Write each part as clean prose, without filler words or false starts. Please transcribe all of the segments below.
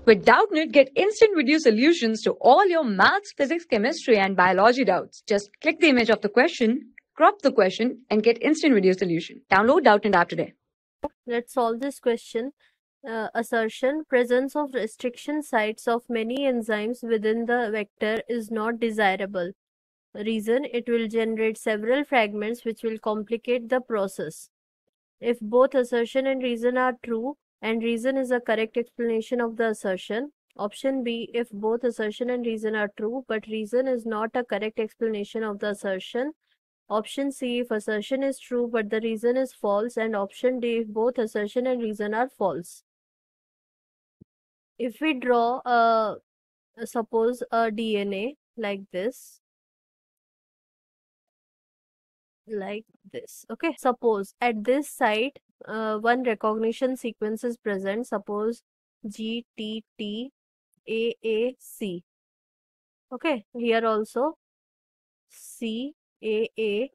With Doubtnut, get instant video solutions to all your maths, physics, chemistry, and biology doubts. Just click the image of the question, crop the question, and get instant video solution. Download Doubtnut app today. Let's solve this question. Assertion: presence of restriction sites of many enzymes within the vector is not desirable. Reason: it will generate several fragments which will complicate the process. If both assertion and reason are true, and reason is a correct explanation of the assertion. Option B, if both assertion and reason are true, but reason is not a correct explanation of the assertion. Option C, if assertion is true, but the reason is false. And option D, if both assertion and reason are false. If we draw suppose a DNA like this, okay, suppose at this site one recognition sequence is present, suppose GTTAAC. Okay, here also CAATTG,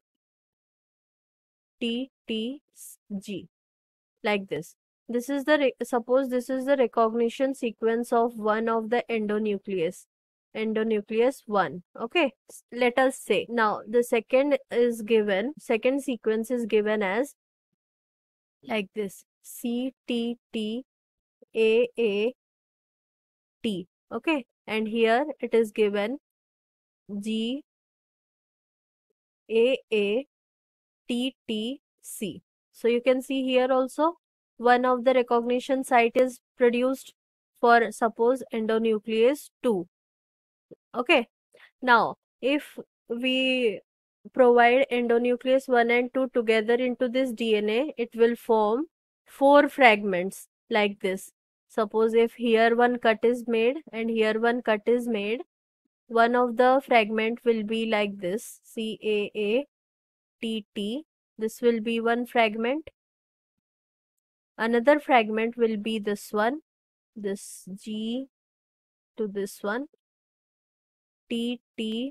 like this. This is the suppose this is the recognition sequence of one of the endonuclease 1. Okay, let us say now the second sequence is given as like this, CTTAAT. Okay, and here it is given GAATTC. So you can see here also one of the recognition site is produced for suppose endonuclease 2. Okay, now if we provide endonuclease 1 and 2 together into this DNA, it will form 4 fragments like this. Suppose if here one cut is made and here one cut is made, one of the fragment will be like this, CAATT. This will be one fragment. Another fragment will be this one, this G to this one, TTAAC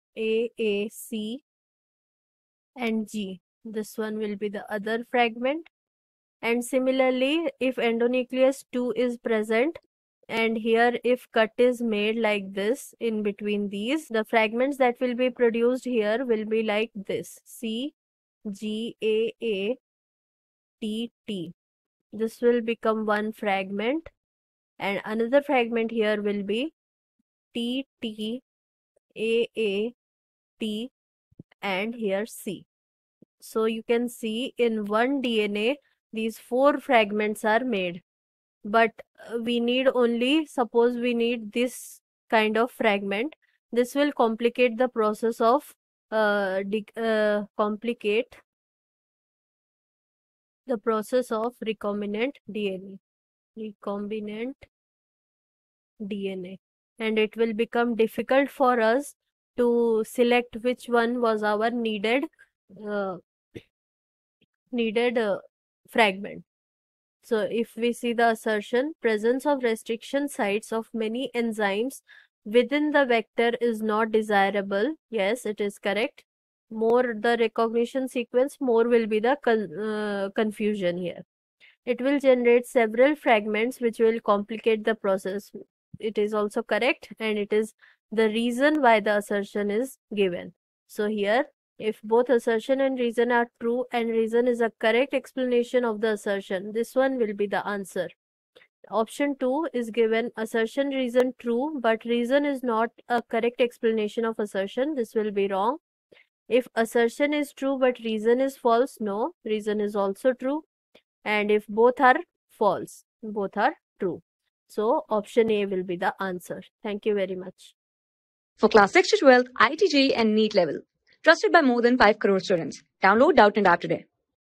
and G. This one will be the other fragment. And similarly, if endonuclease 2 is present and here if cut is made like this in between these, the fragments that will be produced here will be like this, CGAATT. This will become one fragment, and another fragment here will be TTAAT and here C. So you can see in one DNA these 4 fragments are made, but we need only, suppose we need this kind of fragment. This will complicate the process of recombinant DNA, and it will become difficult for us to select which one was our needed fragment. So if we see the assertion, presence of restriction sites of many enzymes within the vector is not desirable. Yes, it is correct. More the recognition sequence, more will be the confusion here. It will generate several fragments which will complicate the process. It is also correct, and it is the reason why the assertion is given. So here, if both assertion and reason are true and reason is a correct explanation of the assertion, this one will be the answer. Option 2 is given, assertion reason true, but reason is not a correct explanation of assertion. This will be wrong. If assertion is true but reason is false, no, reason is also true. And if both are false, both are true. So option A will be the answer. Thank you very much. For class 6 to 12, IIT JEE and NEET level. Trusted by more than 5 crore students. Download Doubtnut app today.